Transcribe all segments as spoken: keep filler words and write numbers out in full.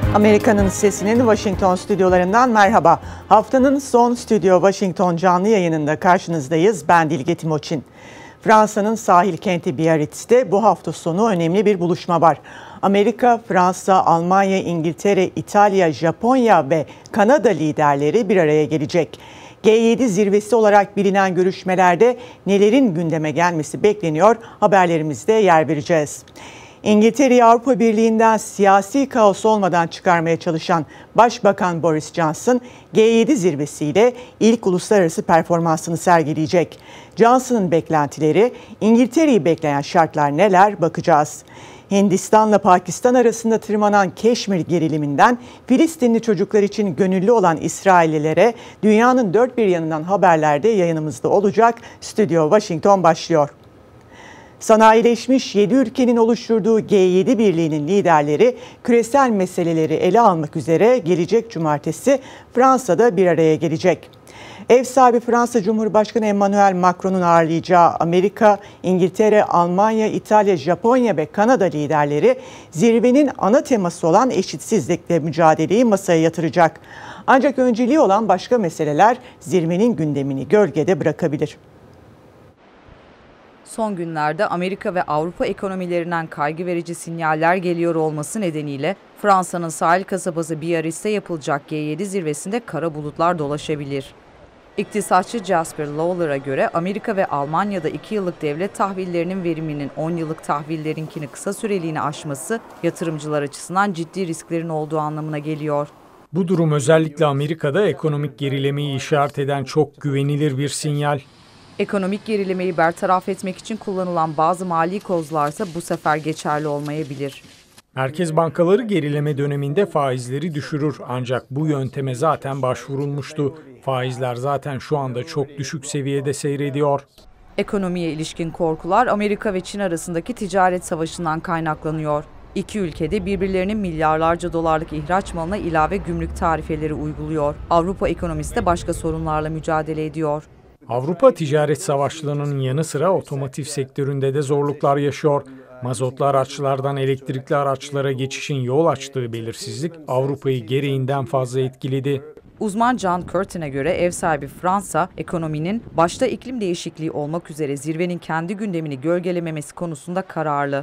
Amerika'nın sesinin Washington stüdyolarından merhaba. Haftanın son Stüdyo Washington canlı yayınında karşınızdayız. Ben Dilge Timoçin. Fransa'nın sahil kenti Biarritz'te bu hafta sonu önemli bir buluşma var. Amerika, Fransa, Almanya, İngiltere, İtalya, Japonya ve Kanada liderleri bir araya gelecek. G yedi zirvesi olarak bilinen görüşmelerde nelerin gündeme gelmesi bekleniyor, haberlerimizde yer vereceğiz. İngiltere'yi Avrupa Birliği'nden siyasi kaos olmadan çıkarmaya çalışan Başbakan Boris Johnson, G yedi zirvesiyle ilk uluslararası performansını sergileyecek. Johnson'ın beklentileri, İngiltere'yi bekleyen şartlar neler bakacağız. Hindistan'la Pakistan arasında tırmanan Keşmir geriliminden Filistinli çocuklar için gönüllü olan İsraillilere dünyanın dört bir yanından haberlerde yayınımızda olacak. Stüdyo Washington başlıyor. Sanayileşmiş yedi ülkenin oluşturduğu G yedi Birliği'nin liderleri küresel meseleleri ele almak üzere gelecek cumartesi Fransa'da bir araya gelecek. Ev sahibi Fransa Cumhurbaşkanı Emmanuel Macron'un ağırlayacağı Amerika, İngiltere, Almanya, İtalya, Japonya ve Kanada liderleri zirvenin ana teması olan eşitsizlikle mücadeleyi masaya yatıracak. Ancak önceliği olan başka meseleler zirvenin gündemini gölgede bırakabilir. Son günlerde Amerika ve Avrupa ekonomilerinden kaygı verici sinyaller geliyor olması nedeniyle Fransa'nın sahil kasabası Biarritz'te yapılacak G yedi zirvesinde kara bulutlar dolaşabilir. İktisatçı Jasper Lawler'a göre Amerika ve Almanya'da iki yıllık devlet tahvillerinin veriminin on yıllık tahvillerinkini kısa süreliğine aşması yatırımcılar açısından ciddi risklerin olduğu anlamına geliyor. Bu durum özellikle Amerika'da ekonomik gerilemeyi işaret eden çok güvenilir bir sinyal. Ekonomik gerilemeyi bertaraf etmek için kullanılan bazı mali kozlarsa bu sefer geçerli olmayabilir. Merkez bankaları gerileme döneminde faizleri düşürür ancak bu yönteme zaten başvurulmuştu. Faizler zaten şu anda çok düşük seviyede seyrediyor. Ekonomiye ilişkin korkular Amerika ve Çin arasındaki ticaret savaşından kaynaklanıyor. İki ülkede birbirlerinin milyarlarca dolarlık ihraç malına ilave gümrük tarifeleri uyguluyor. Avrupa ekonomisi de başka sorunlarla mücadele ediyor. Avrupa ticaret savaşlarının yanı sıra otomotiv sektöründe de zorluklar yaşıyor. Mazotlu araçlardan elektrikli araçlara geçişin yol açtığı belirsizlik Avrupa'yı gereğinden fazla etkiledi. Uzman John Curtin'e göre ev sahibi Fransa, ekonominin başta iklim değişikliği olmak üzere zirvenin kendi gündemini gölgelememesi konusunda kararlı.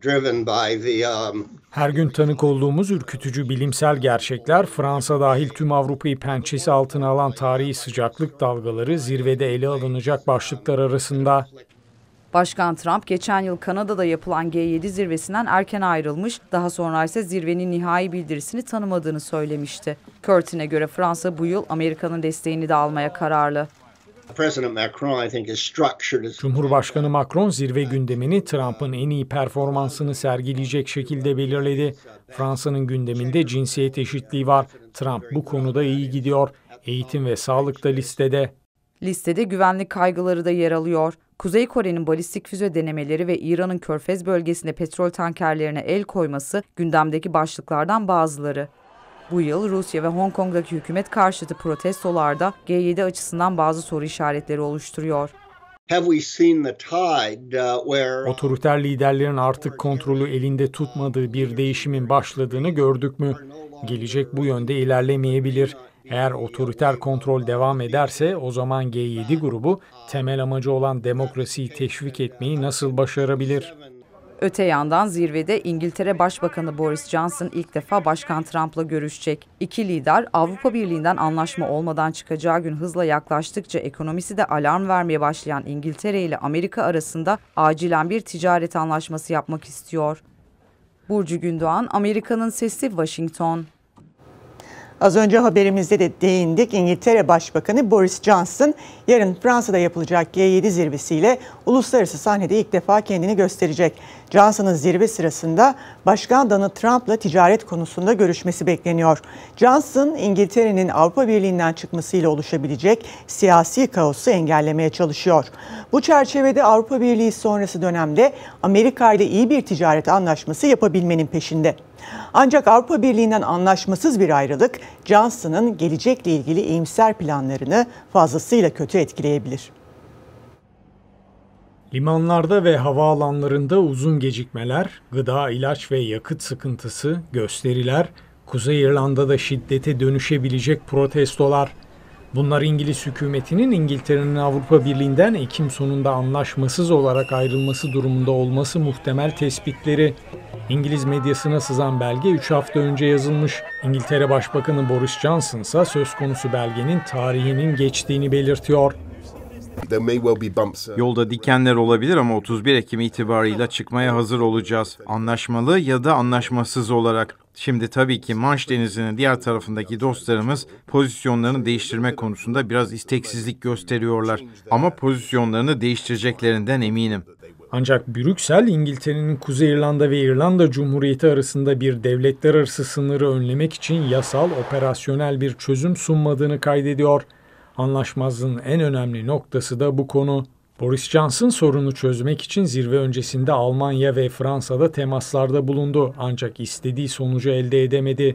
Her gün tanık olduğumuz ürkütücü bilimsel gerçekler, Fransa dahil tüm Avrupa'yı pençesi altına alan tarihi sıcaklık dalgaları zirvede ele alınacak başlıklar arasında. Başkan Trump geçen yıl Kanada'da yapılan G yedi zirvesinden erken ayrılmış, daha sonra ise zirvenin nihai bildirisini tanımadığını söylemişti. Curtin'e göre Fransa bu yıl Amerika'nın desteğini de almaya kararlı. Cumhurbaşkanı Macron zirve gündemini Trump'ın en iyi performansını sergileyecek şekilde belirledi. Fransa'nın gündeminde cinsiyet eşitliği var. Trump bu konuda iyi gidiyor. Eğitim ve sağlık da listede. Listede güvenlik kaygıları da yer alıyor. Kuzey Kore'nin balistik füze denemeleri ve İran'ın Körfez bölgesinde petrol tankerlerine el koyması gündemdeki başlıklardan bazıları. Bu yıl Rusya ve Hong Kong'daki hükümet karşıtı protestolarda G yedi açısından bazı soru işaretleri oluşturuyor. Otoriter liderlerin artık kontrolü elinde tutmadığı bir değişimin başladığını gördük mü? Gelecek bu yönde ilerlemeyebilir. Eğer otoriter kontrol devam ederse o zaman G yedi grubu temel amacı olan demokrasiyi teşvik etmeyi nasıl başarabilir? Öte yandan zirvede İngiltere Başbakanı Boris Johnson ilk defa Başkan Trump'la görüşecek. İki lider Avrupa Birliği'nden anlaşma olmadan çıkacağı gün hızla yaklaştıkça ekonomisi de alarm vermeye başlayan İngiltere ile Amerika arasında acilen bir ticaret anlaşması yapmak istiyor. Burcu Gündoğan, Amerika'nın Sesi, Washington. Az önce haberimizde de değindik. İngiltere Başbakanı Boris Johnson yarın Fransa'da yapılacak G yedi zirvesiyle uluslararası sahnede ilk defa kendini gösterecek. Johnson'ın zirve sırasında Başkan Donald Trump'la ticaret konusunda görüşmesi bekleniyor. Johnson, İngiltere'nin Avrupa Birliği'nden çıkmasıyla oluşabilecek siyasi kaosu engellemeye çalışıyor. Bu çerçevede Avrupa Birliği sonrası dönemde Amerika ile iyi bir ticaret anlaşması yapabilmenin peşinde. Ancak Avrupa Birliği'nden anlaşmasız bir ayrılık Johnson'ın gelecekle ilgili iyimser planlarını fazlasıyla kötü etkileyebilir. Limanlarda ve havaalanlarında uzun gecikmeler, gıda, ilaç ve yakıt sıkıntısı, gösteriler, Kuzey İrlanda'da şiddete dönüşebilecek protestolar. Bunlar İngiliz hükümetinin İngiltere'nin Avrupa Birliği'nden Ekim sonunda anlaşmasız olarak ayrılması durumunda olması muhtemel tespitleri. İngiliz medyasına sızan belge üç hafta önce yazılmış. İngiltere Başbakanı Boris Johnson ise söz konusu belgenin tarihinin geçtiğini belirtiyor. Yolda dikenler olabilir ama otuz bir Ekim itibarıyla çıkmaya hazır olacağız. Anlaşmalı ya da anlaşmasız olarak. Şimdi tabii ki Manş Denizi'nin diğer tarafındaki dostlarımız pozisyonlarını değiştirme konusunda biraz isteksizlik gösteriyorlar. Ama pozisyonlarını değiştireceklerinden eminim. Ancak Brüksel, İngiltere'nin Kuzey İrlanda ve İrlanda Cumhuriyeti arasında bir devletler arası sınırı önlemek için yasal, operasyonel bir çözüm sunmadığını kaydediyor. Anlaşmazlığın en önemli noktası da bu konu. Boris Johnson sorunu çözmek için zirve öncesinde Almanya ve Fransa'da temaslarda bulundu. Ancak istediği sonucu elde edemedi.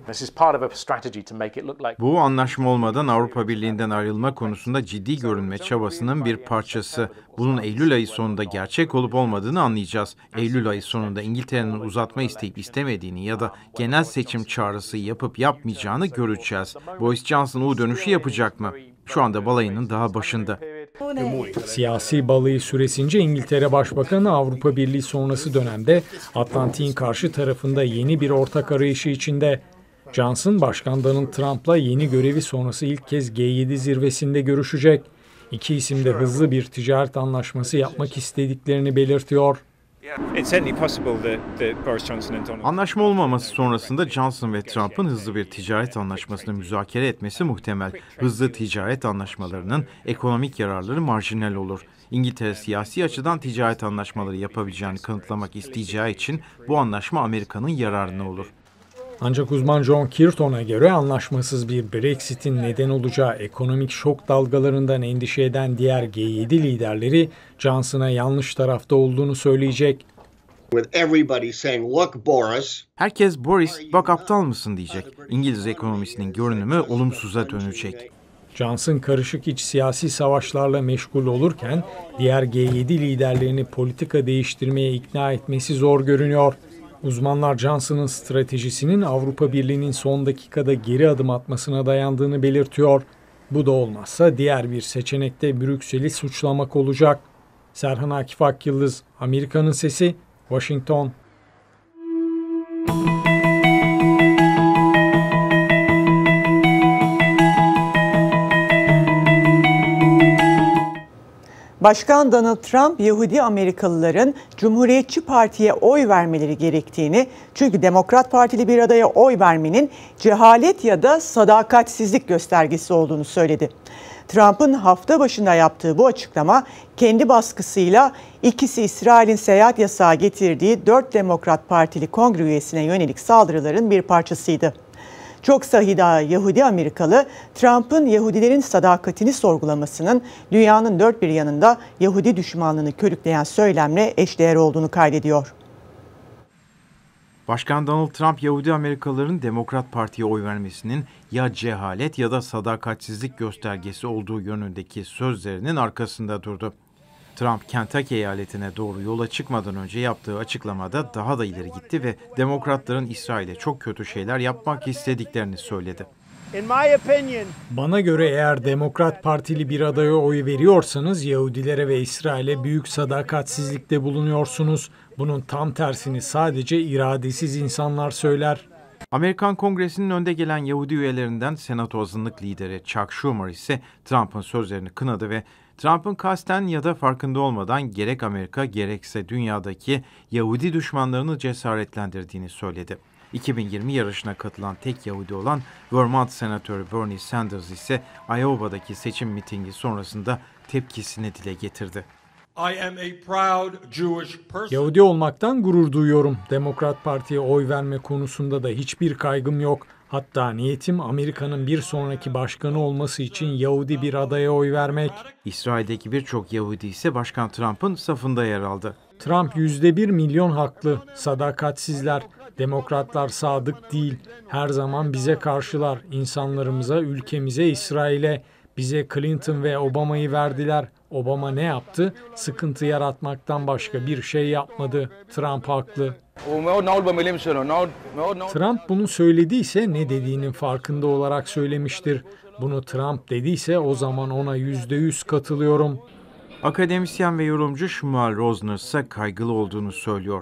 Bu anlaşma olmadan Avrupa Birliği'nden ayrılma konusunda ciddi görünme çabasının bir parçası. Bunun Eylül ayı sonunda gerçek olup olmadığını anlayacağız. Eylül ayı sonunda İngiltere'nin uzatma isteyip istemediğini ya da genel seçim çağrısı yapıp yapmayacağını göreceğiz. Boris Johnson o dönüşü yapacak mı? Şu anda balayının daha başında. Siyasi balayı süresince İngiltere Başbakanı Avrupa Birliği sonrası dönemde Atlantik'in karşı tarafında yeni bir ortak arayışı içinde. Johnson, Başkan Donald Trump'la yeni görevi sonrası ilk kez G yedi zirvesinde görüşecek. İki isim de hızlı bir ticaret anlaşması yapmak istediklerini belirtiyor. Anlaşma olmaması sonrasında Johnson ve Trump'ın hızlı bir ticaret anlaşmasını müzakere etmesi muhtemel. Hızlı ticaret anlaşmalarının ekonomik yararları marjinal olur. İngiltere siyasi açıdan ticaret anlaşmaları yapabileceğini kanıtlamak isteyeceği için bu anlaşma Amerika'nın yararına olur. Ancak uzman John Kirton'a göre anlaşmasız bir Brexit'in neden olacağı ekonomik şok dalgalarından endişe eden diğer G yedi liderleri Johnson'a yanlış tarafta olduğunu söyleyecek. Herkes Boris, bak aptal mısın diyecek. İngiliz ekonomisinin görünümü olumsuza dönecek. Johnson karışık iç siyasi savaşlarla meşgul olurken diğer G yedi liderlerini politika değiştirmeye ikna etmesi zor görünüyor. Uzmanlar Johnson'ın stratejisinin Avrupa Birliği'nin son dakikada geri adım atmasına dayandığını belirtiyor. Bu da olmazsa diğer bir seçenek de Brüksel'i suçlamak olacak. Serhan Akif Akyıldız, Amerika'nın Sesi, Washington. Başkan Donald Trump, Yahudi Amerikalıların Cumhuriyetçi Parti'ye oy vermeleri gerektiğini, çünkü Demokrat Partili bir adaya oy vermenin cehalet ya da sadakatsizlik göstergesi olduğunu söyledi. Trump'ın hafta başında yaptığı bu açıklama, kendi baskısıyla ikisi İsrail'in seyahat yasağı getirdiği dört Demokrat Partili kongre üyesine yönelik saldırıların bir parçasıydı. Çok sayıda Yahudi Amerikalı, Trump'ın Yahudilerin sadakatini sorgulamasının dünyanın dört bir yanında Yahudi düşmanlığını körükleyen söylemle eşdeğer olduğunu kaydediyor. Başkan Donald Trump, Yahudi Amerikalıların Demokrat Parti'ye oy vermesinin ya cehalet ya da sadakatsizlik göstergesi olduğu yönündeki sözlerinin arkasında durdu. Trump, Kentucky eyaletine doğru yola çıkmadan önce yaptığı açıklamada daha da ileri gitti ve Demokratların İsrail'e çok kötü şeyler yapmak istediklerini söyledi. Bana göre eğer Demokrat Partili bir adaya oy veriyorsanız Yahudilere ve İsrail'e büyük sadakatsizlikte bulunuyorsunuz. Bunun tam tersini sadece iradesiz insanlar söyler. Amerikan Kongresi'nin önde gelen Yahudi üyelerinden Senato azınlık lideri Chuck Schumer ise Trump'ın sözlerini kınadı ve Trump'ın kasten ya da farkında olmadan gerek Amerika gerekse dünyadaki Yahudi düşmanlarını cesaretlendirdiğini söyledi. iki bin yirmi yarışına katılan tek Yahudi olan Vermont Senatörü Bernie Sanders ise Iowa'daki seçim mitingi sonrasında tepkisini dile getirdi. Yahudi olmaktan gurur duyuyorum. Demokrat Parti'ye oy verme konusunda da hiçbir kaygım yok. Hatta niyetim Amerika'nın bir sonraki başkanı olması için Yahudi bir adaya oy vermek. İsrail'deki birçok Yahudi ise Başkan Trump'ın safında yer aldı. Trump yüzde bir milyon haklı. Sadakatsizler. Demokratlar sadık değil. Her zaman bize karşılar. İnsanlarımıza, ülkemize, İsrail'e. Bize Clinton ve Obama'yı verdiler. Obama ne yaptı? Sıkıntı yaratmaktan başka bir şey yapmadı. Trump haklı. Trump bunu söylediyse ne dediğinin farkında olarak söylemiştir. Bunu Trump dediyse o zaman ona yüzde yüz katılıyorum. Akademisyen ve yorumcu Shmuel Rosner ise kaygılı olduğunu söylüyor.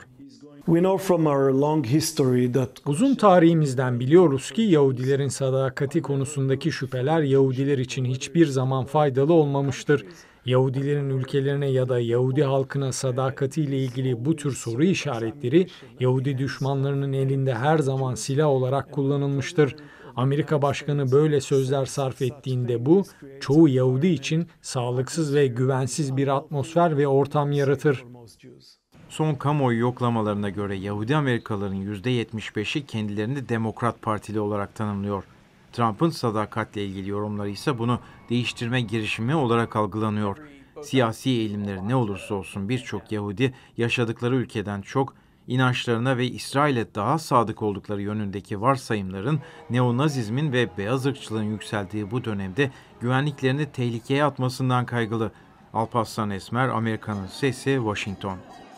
Uzun tarihimizden biliyoruz ki Yahudilerin sadakati konusundaki şüpheler Yahudiler için hiçbir zaman faydalı olmamıştır. Yahudilerin ülkelerine ya da Yahudi halkına sadakatiyle ilgili bu tür soru işaretleri Yahudi düşmanlarının elinde her zaman silah olarak kullanılmıştır. Amerika Başkanı böyle sözler sarf ettiğinde bu, çoğu Yahudi için sağlıksız ve güvensiz bir atmosfer ve ortam yaratır. Son kamuoyu yoklamalarına göre Yahudi Amerikalıların yüzde yetmiş beşi kendilerini Demokrat Partili olarak tanımlıyor. Trump'ın sadakatle ilgili yorumları ise bunu değiştirme girişimi olarak algılanıyor. Siyasi eğilimleri ne olursa olsun birçok Yahudi yaşadıkları ülkeden çok inançlarına ve İsrail'e daha sadık oldukları yönündeki varsayımların, neonazizmin ve beyaz ırkçılığın yükseldiği bu dönemde güvenliklerini tehlikeye atmasından kaygılı. Alparslan Esmer, Amerika'nın Sesi, Washington.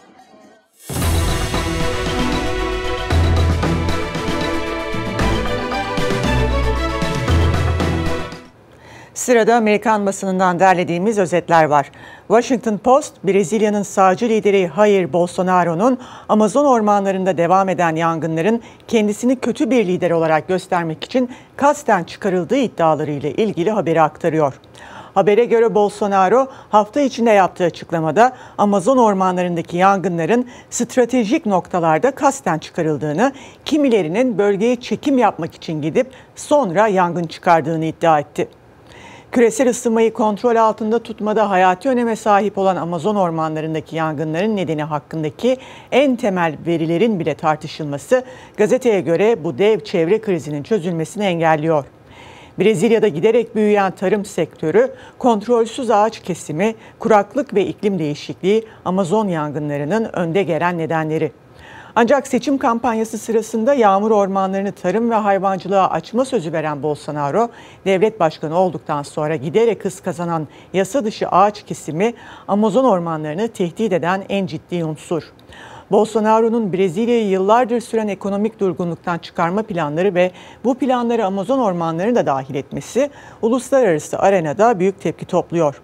Sırada Amerikan basınından derlediğimiz özetler var. Washington Post, Brezilya'nın sağcı lideri Jair Bolsonaro'nun Amazon ormanlarında devam eden yangınların kendisini kötü bir lider olarak göstermek için kasten çıkarıldığı iddialarıyla ilgili haberi aktarıyor. Habere göre Bolsonaro hafta içinde yaptığı açıklamada Amazon ormanlarındaki yangınların stratejik noktalarda kasten çıkarıldığını, kimilerinin bölgeye çekim yapmak için gidip sonra yangın çıkardığını iddia etti. Küresel ısınmayı kontrol altında tutmada hayati öneme sahip olan Amazon ormanlarındaki yangınların nedeni hakkındaki en temel verilerin bile tartışılması gazeteye göre bu dev çevre krizinin çözülmesini engelliyor. Brezilya'da giderek büyüyen tarım sektörü, kontrolsüz ağaç kesimi, kuraklık ve iklim değişikliği Amazon yangınlarının önde gelen nedenleri. Ancak seçim kampanyası sırasında yağmur ormanlarını tarım ve hayvancılığa açma sözü veren Bolsonaro, devlet başkanı olduktan sonra giderek hız kazanan yasa dışı ağaç kesimi Amazon ormanlarını tehdit eden en ciddi unsur. Bolsonaro'nun Brezilya'yı yıllardır süren ekonomik durgunluktan çıkarma planları ve bu planları Amazon ormanlarını da dahil etmesi uluslararası arenada büyük tepki topluyor.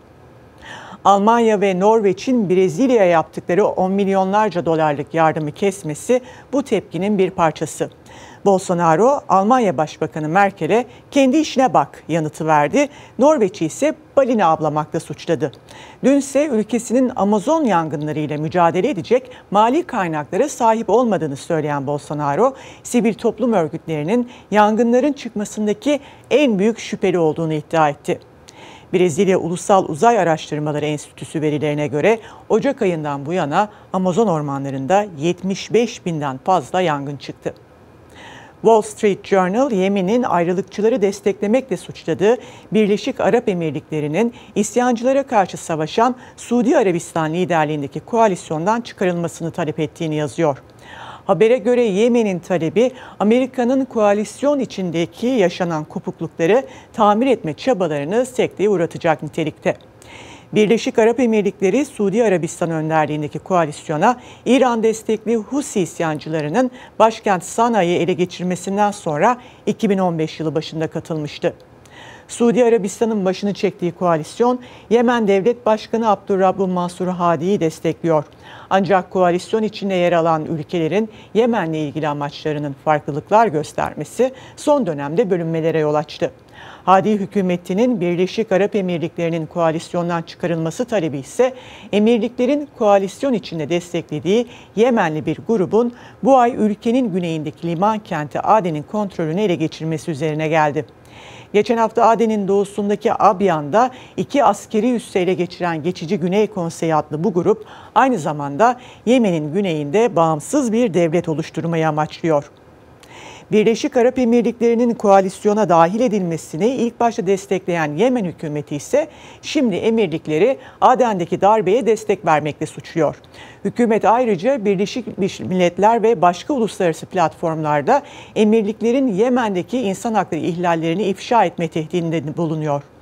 Almanya ve Norveç'in Brezilya'ya yaptıkları on milyonlarca dolarlık yardımı kesmesi bu tepkinin bir parçası. Bolsonaro, Almanya Başbakanı Merkel'e kendi işine bak yanıtı verdi. Norveç'i ise balina avlamakla suçladı. Dünse ülkesinin Amazon yangınlarıyla mücadele edecek mali kaynaklara sahip olmadığını söyleyen Bolsonaro, sivil toplum örgütlerinin yangınların çıkmasındaki en büyük şüpheli olduğunu iddia etti. Brezilya Ulusal Uzay Araştırmaları Enstitüsü verilerine göre Ocak ayından bu yana Amazon ormanlarında yetmiş beş binden fazla yangın çıktı. Wall Street Journal, Yemen'in ayrılıkçıları desteklemekle suçladığı Birleşik Arap Emirlikleri'nin isyancılara karşı savaşan Suudi Arabistan liderliğindeki koalisyondan çıkarılmasını talep ettiğini yazıyor. Habere göre Yemen'in talebi Amerika'nın koalisyon içindeki yaşanan kopuklukları tamir etme çabalarını sekteye uğratacak nitelikte. Birleşik Arap Emirlikleri, Suudi Arabistan önderliğindeki koalisyona İran destekli Husi isyancılarının başkent Sana'yı ele geçirmesinden sonra iki bin on beş yılı başında katılmıştı. Suudi Arabistan'ın başını çektiği koalisyon, Yemen Devlet Başkanı Abdurrabbu Mansur Hadi'yi destekliyor. Ancak koalisyon içinde yer alan ülkelerin Yemen'le ilgili amaçlarının farklılıklar göstermesi son dönemde bölünmelere yol açtı. Hadi hükümetinin Birleşik Arap Emirlikleri'nin koalisyondan çıkarılması talebi ise emirliklerin koalisyon içinde desteklediği Yemenli bir grubun bu ay ülkenin güneyindeki liman kenti Aden'in kontrolünü ele geçirmesi üzerine geldi. Geçen hafta Aden'in doğusundaki Abyan'da iki askeri üssü ele geçiren Geçici Güney Konseyi adlı bu grup aynı zamanda Yemen'in güneyinde bağımsız bir devlet oluşturmayı amaçlıyor. Birleşik Arap Emirlikleri'nin koalisyona dahil edilmesini ilk başta destekleyen Yemen hükümeti ise şimdi emirlikleri Aden'deki darbeye destek vermekle suçluyor. Hükümet ayrıca Birleşik Milletler ve başka uluslararası platformlarda emirliklerin Yemen'deki insan hakları ihlallerini ifşa etme tehdidinde bulunuyor.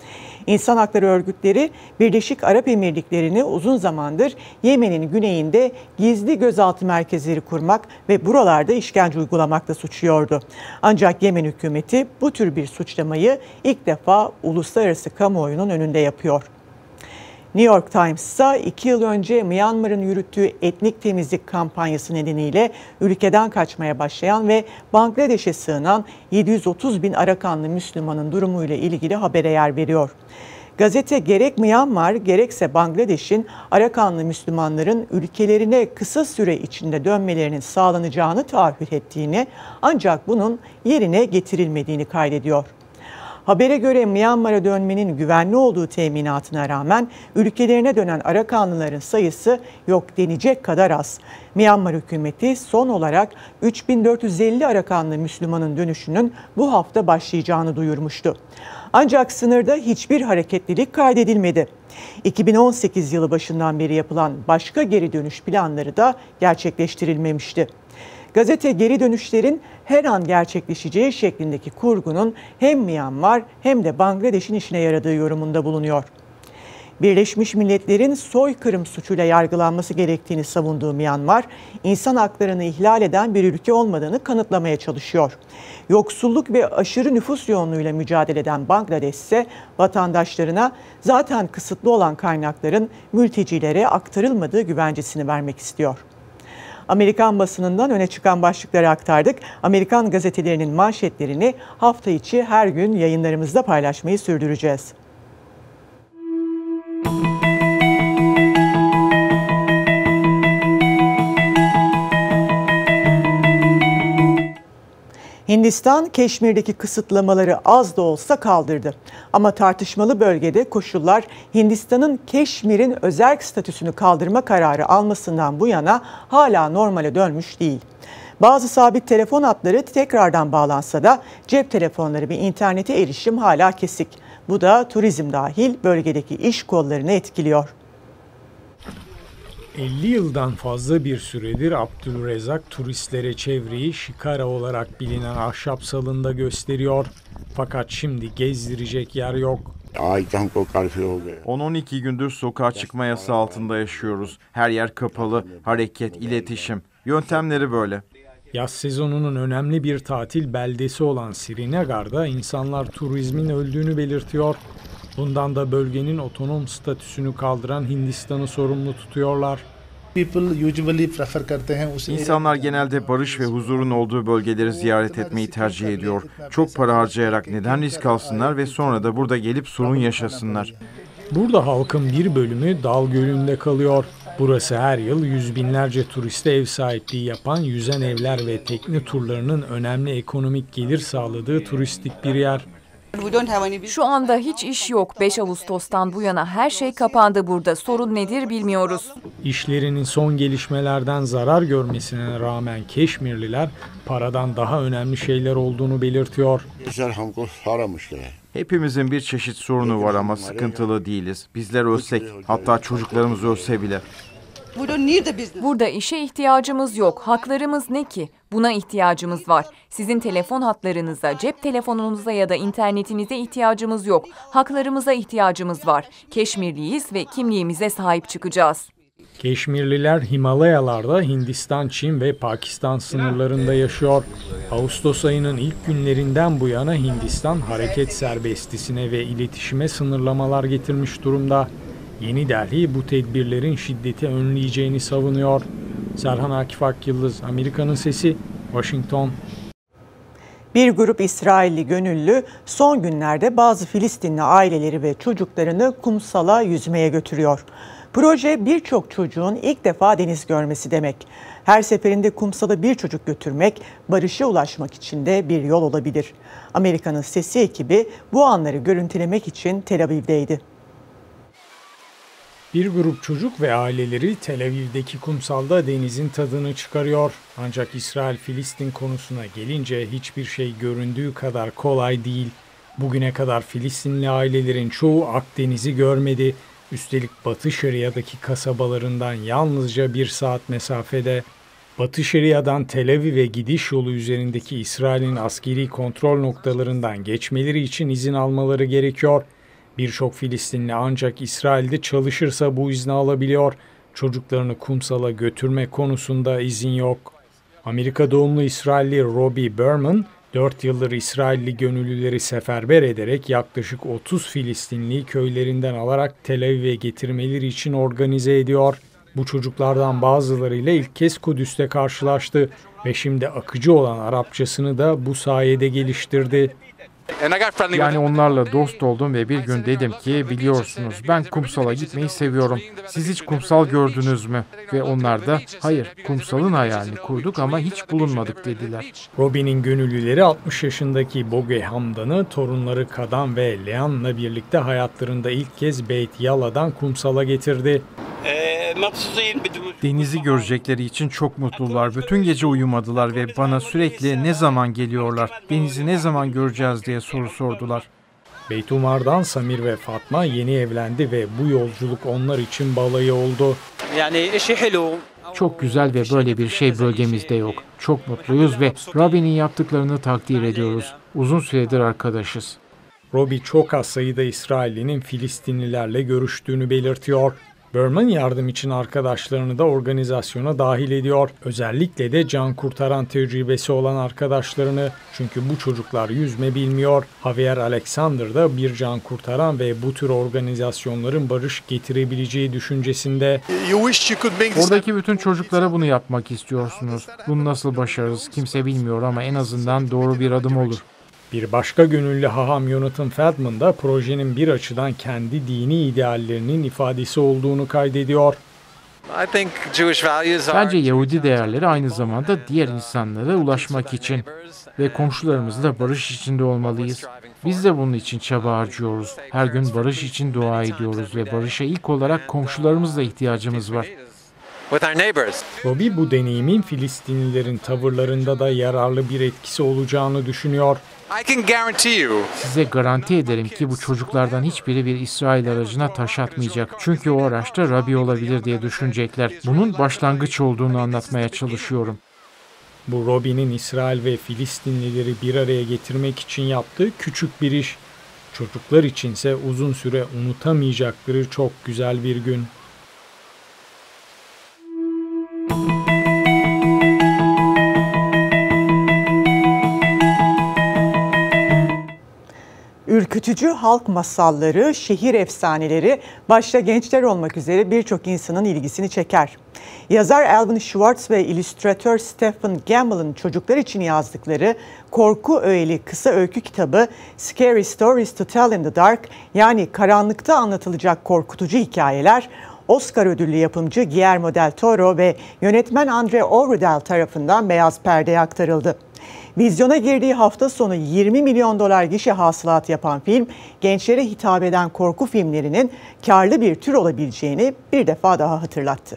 İnsan hakları örgütleri Birleşik Arap Emirlikleri'ni uzun zamandır Yemen'in güneyinde gizli gözaltı merkezleri kurmak ve buralarda işkence uygulamakla suçluyordu. Ancak Yemen hükümeti bu tür bir suçlamayı ilk defa uluslararası kamuoyunun önünde yapıyor. New York Times ise iki yıl önce Myanmar'ın yürüttüğü etnik temizlik kampanyası nedeniyle ülkeden kaçmaya başlayan ve Bangladeş'e sığınan yedi yüz otuz bin Arakanlı Müslümanın durumuyla ilgili habere yer veriyor. Gazete gerek Myanmar gerekse Bangladeş'in Arakanlı Müslümanların ülkelerine kısa süre içinde dönmelerinin sağlanacağını taahhüt ettiğini, ancak bunun yerine getirilmediğini kaydediyor. Habere göre Myanmar'a dönmenin güvenli olduğu teminatına rağmen ülkelerine dönen Arakanlıların sayısı yok denecek kadar az. Myanmar hükümeti son olarak üç bin dört yüz elli Arakanlı Müslümanın dönüşünün bu hafta başlayacağını duyurmuştu. Ancak sınırda hiçbir hareketlilik kaydedilmedi. iki bin on sekiz yılı başından beri yapılan başka geri dönüş planları da gerçekleştirilmemişti. Gazete geri dönüşlerin her an gerçekleşeceği şeklindeki kurgunun hem Myanmar hem de Bangladeş'in işine yaradığı yorumunda bulunuyor. Birleşmiş Milletler'in soykırım suçuyla yargılanması gerektiğini savunduğu Myanmar, insan haklarını ihlal eden bir ülke olmadığını kanıtlamaya çalışıyor. Yoksulluk ve aşırı nüfus yoğunluğuyla mücadele eden Bangladeş ise vatandaşlarına zaten kısıtlı olan kaynakların mültecilere aktarılmadığı güvencesini vermek istiyor. Amerikan basınından öne çıkan başlıkları aktardık. Amerikan gazetelerinin manşetlerini hafta içi her gün yayınlarımızda paylaşmayı sürdüreceğiz. Hindistan, Keşmir'deki kısıtlamaları az da olsa kaldırdı. Ama tartışmalı bölgede koşullar Hindistan'ın Keşmir'in özerk statüsünü kaldırma kararı almasından bu yana hala normale dönmüş değil. Bazı sabit telefon hatları tekrardan bağlansa da cep telefonları ve internete erişim hala kesik. Bu da turizm dahil bölgedeki iş kollarını etkiliyor. elli yıldan fazla bir süredir Abdülrezzak turistlere çevreyi Shikara olarak bilinen ahşap salında gösteriyor. Fakat şimdi gezdirecek yer yok. on on iki gündür sokağa çıkma yasağı altında yaşıyoruz. Her yer kapalı, hareket, iletişim. Yöntemleri böyle. Yaz sezonunun önemli bir tatil beldesi olan Srinagar'da insanlar turizmin öldüğünü belirtiyor. Bundan da bölgenin otonom statüsünü kaldıran Hindistan'ı sorumlu tutuyorlar. İnsanlar genelde barış ve huzurun olduğu bölgeleri ziyaret etmeyi tercih ediyor. Çok para harcayarak neden risk alsınlar ve sonra da burada gelip sorun yaşasınlar. Burada halkın bir bölümü Dal Gölü'nde kalıyor. Burası her yıl yüz binlerce turiste ev sahipliği yapan yüzen evler ve tekne turlarının önemli ekonomik gelir sağladığı turistik bir yer. Şu anda hiç iş yok. beş Ağustos'tan bu yana her şey kapandı burada. Sorun nedir bilmiyoruz. İşlerinin son gelişmelerden zarar görmesine rağmen Keşmirliler paradan daha önemli şeyler olduğunu belirtiyor. Hepimizin bir çeşit sorunu var ama sıkıntılı değiliz. Bizler ölsek, hatta çocuklarımız ölse bile. Burada işe ihtiyacımız yok. Haklarımız ne ki? Buna ihtiyacımız var. Sizin telefon hatlarınıza, cep telefonunuza ya da internetinize ihtiyacımız yok. Haklarımıza ihtiyacımız var. Keşmirliyiz ve kimliğimize sahip çıkacağız. Keşmirliler Himalayalarda Hindistan, Çin ve Pakistan sınırlarında yaşıyor. Ağustos ayının ilk günlerinden bu yana Hindistan hareket serbestisine ve iletişime sınırlamalar getirmiş durumda. Yeni Delhi bu tedbirlerin şiddeti önleyeceğini savunuyor. Serhan Akif Akyıldız, Amerika'nın Sesi, Washington. Bir grup İsrailli gönüllü son günlerde bazı Filistinli aileleri ve çocuklarını kumsala yüzmeye götürüyor. Proje birçok çocuğun ilk defa deniz görmesi demek. Her seferinde kumsala bir çocuk götürmek, barışa ulaşmak için de bir yol olabilir. Amerika'nın Sesi ekibi bu anları görüntülemek için Tel Aviv'deydi. Bir grup çocuk ve aileleri Tel Aviv'deki kumsalda denizin tadını çıkarıyor. Ancak İsrail-Filistin konusuna gelince hiçbir şey göründüğü kadar kolay değil. Bugüne kadar Filistinli ailelerin çoğu Akdeniz'i görmedi. Üstelik Batı Şeria'daki kasabalarından yalnızca bir saat mesafede. Batı Şeria'dan Tel Aviv'e gidiş yolu üzerindeki İsrail'in askeri kontrol noktalarından geçmeleri için izin almaları gerekiyor. Birçok Filistinli ancak İsrail'de çalışırsa bu izni alabiliyor. Çocuklarını kumsala götürme konusunda izin yok. Amerika doğumlu İsrailli Robbie Berman, dört yıldır İsrailli gönüllüleri seferber ederek yaklaşık otuz Filistinliyi köylerinden alarak Tel Aviv'e getirmeleri için organize ediyor. Bu çocuklardan bazılarıyla ilk kez Kudüs'te karşılaştı ve şimdi akıcı olan Arapçasını da bu sayede geliştirdi. Yani onlarla dost oldum ve bir gün dedim ki biliyorsunuz ben kumsala gitmeyi seviyorum. Siz hiç kumsal gördünüz mü? Ve onlar da hayır kumsalın hayalini kurduk ama hiç bulunmadık dediler. Robbie'nin gönüllüleri altmış yaşındaki Boge Hamdan'ı torunları Kadan ve Lean'la birlikte hayatlarında ilk kez Beit Yala'dan kumsala getirdi. Denizi görecekleri için çok mutlular. Bütün gece uyumadılar ve bana sürekli ne zaman geliyorlar, denizi ne zaman göreceğiz diye soru sordular. Beit Umar'dan Samir ve Fatma yeni evlendi ve bu yolculuk onlar için balayı oldu. Çok güzel ve böyle bir şey bölgemizde yok. Çok mutluyuz ve Robbie'nin yaptıklarını takdir ediyoruz. Uzun süredir arkadaşız. Robbie çok az sayıda İsrailli'nin Filistinlilerle görüştüğünü belirtiyor. Berman yardım için arkadaşlarını da organizasyona dahil ediyor. Özellikle de can kurtaran tecrübesi olan arkadaşlarını. Çünkü bu çocuklar yüzme bilmiyor. Javier Alexander da bir can kurtaran ve bu tür organizasyonların barış getirebileceği düşüncesinde. Oradaki bütün çocuklara bunu yapmak istiyorsunuz. Bunu nasıl başarırız kimse bilmiyor ama en azından doğru bir adım olur. Bir başka gönüllü haham Jonathan Feldman da projenin bir açıdan kendi dini ideallerinin ifadesi olduğunu kaydediyor. Bence Yahudi değerleri aynı zamanda diğer insanlara ulaşmak için ve komşularımızla barış içinde olmalıyız. Biz de bunun için çaba harcıyoruz. Her gün barış için dua ediyoruz ve barışa ilk olarak komşularımızla ihtiyacımız var. Robbie bu deneyimin Filistinlilerin tavırlarında da yararlı bir etkisi olacağını düşünüyor. Size garanti ederim ki bu çocuklardan hiçbiri bir İsrail aracına taş atmayacak. Çünkü o araçta Rabbi olabilir diye düşünecekler. Bunun başlangıç olduğunu anlatmaya çalışıyorum. Bu Robbie'nin İsrail ve Filistinlileri bir araya getirmek için yaptığı küçük bir iş. Çocuklar içinse uzun süre unutamayacakları çok güzel bir gün. Ürkütücü halk masalları, şehir efsaneleri başta gençler olmak üzere birçok insanın ilgisini çeker. Yazar Alvin Schwartz ve illüstratör Stephen Gamble'ın çocuklar için yazdıkları korku öğeli kısa öykü kitabı Scary Stories to Tell in the Dark, yani karanlıkta anlatılacak korkutucu hikayeler, Oscar ödüllü yapımcı Guillermo del Toro ve yönetmen Andre Øvredal tarafından beyaz perdeye aktarıldı. Vizyona girdiği hafta sonu yirmi milyon dolar gişe hasılat yapan film, gençlere hitap eden korku filmlerinin karlı bir tür olabileceğini bir defa daha hatırlattı.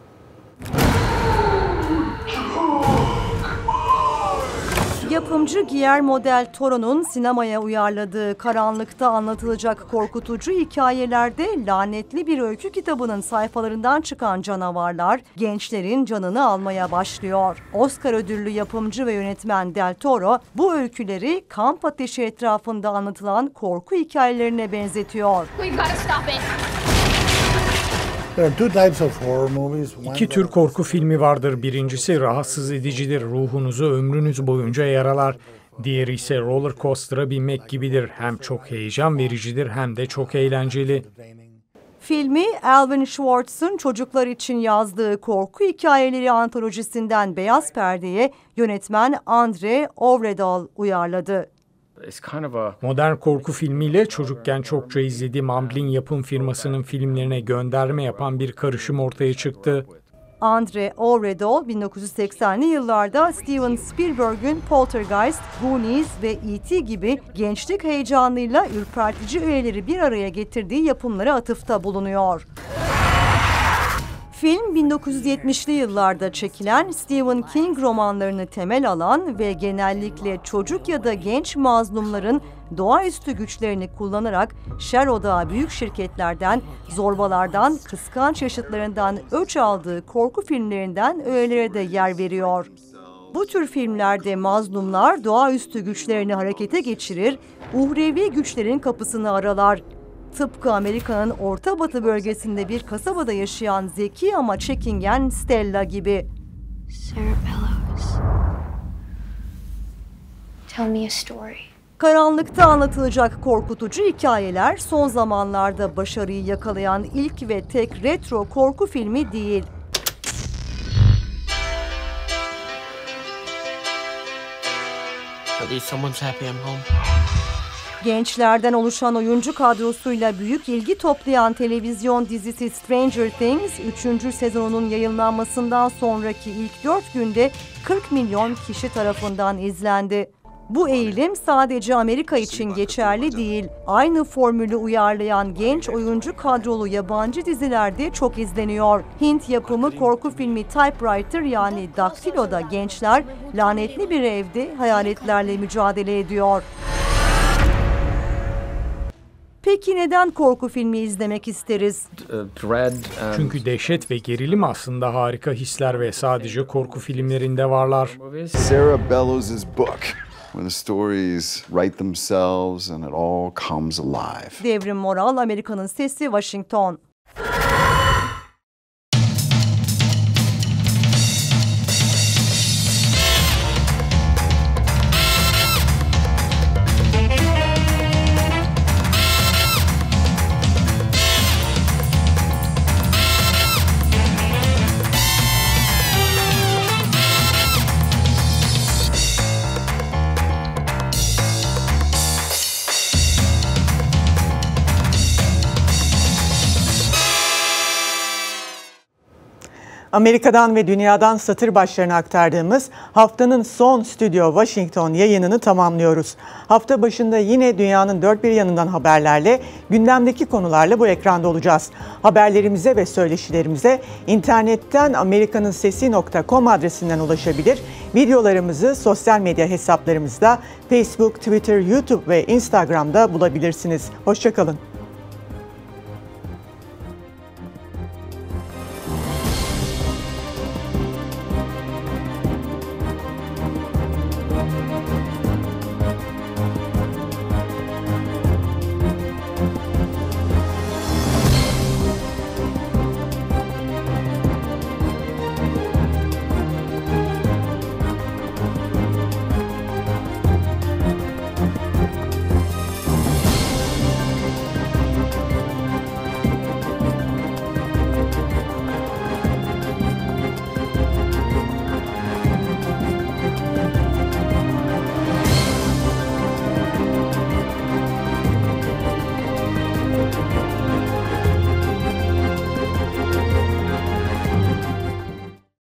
Yapımcı Guillermo del Toro'nun sinemaya uyarladığı karanlıkta anlatılacak korkutucu hikayelerde lanetli bir öykü kitabının sayfalarından çıkan canavarlar gençlerin canını almaya başlıyor. Oscar ödüllü yapımcı ve yönetmen del Toro bu öyküleri kamp ateşi etrafında anlatılan korku hikayelerine benzetiyor. İki tür korku filmi vardır. Birincisi rahatsız edicidir. Ruhunuzu ömrünüz boyunca yaralar. Diğeri ise roller coaster'a binmek gibidir. Hem çok heyecan vericidir hem de çok eğlenceli. Filmi Alvin Schwartz'ın çocuklar için yazdığı korku hikayeleri antolojisinden beyaz perdeye yönetmen Andre Øvredal uyarladı. Modern korku filmiyle çocukken çokça izlediğim Amblin yapım firmasının filmlerine gönderme yapan bir karışım ortaya çıktı. Andre Øvredal bin dokuz yüz seksenli yıllarda Steven Spielberg'ün Poltergeist, Goonies ve E T gibi gençlik heyecanıyla ürpertici öğeleri bir araya getirdiği yapımlara atıfta bulunuyor. Film bin dokuz yüz yetmişli yıllarda çekilen Stephen King romanlarını temel alan ve genellikle çocuk ya da genç mazlumların doğaüstü güçlerini kullanarak şer odağı büyük şirketlerden, zorbalardan, kıskanç yaşıtlarından öç aldığı korku filmlerinden öğelere de yer veriyor. Bu tür filmlerde mazlumlar doğaüstü güçlerini harekete geçirir, uhrevi güçlerin kapısını aralar. tıpkı Amerika'nın Orta Batı bölgesinde bir kasabada yaşayan zeki ama çekingen Stella gibi. Sarah Bellows. Tell me a story. Karanlıkta anlatılacak korkutucu hikayeler son zamanlarda başarıyı yakalayan ilk ve tek retro korku filmi değil. At least someone's happy I'm home. Gençlerden oluşan oyuncu kadrosuyla büyük ilgi toplayan televizyon dizisi Stranger Things, üçüncü sezonunun yayınlanmasından sonraki ilk dört günde kırk milyon kişi tarafından izlendi. Bu eğilim sadece Amerika için geçerli değil. Aynı formülü uyarlayan genç oyuncu kadrolu yabancı dizilerde çok izleniyor. Hint yapımı korku filmi Typewriter yani Daktilo'da gençler lanetli bir evde hayaletlerle mücadele ediyor. Peki neden korku filmi izlemek isteriz? Çünkü dehşet ve gerilim aslında harika hisler ve sadece korku filmlerinde varlar. Sarah Bellows' book, where the stories write themselves and it all comes alive. Devrim Moral, Amerika'nın Sesi, Washington. Amerika'dan ve dünyadan satır başlarını aktardığımız haftanın son Stüdyo Washington yayınını tamamlıyoruz. Hafta başında yine dünyanın dört bir yanından haberlerle, gündemdeki konularla bu ekranda olacağız. Haberlerimize ve söyleşilerimize internetten amerikanın sesi nokta com adresinden ulaşabilir. Videolarımızı sosyal medya hesaplarımızda Facebook, Twitter, YouTube ve Instagram'da bulabilirsiniz. Hoşça kalın.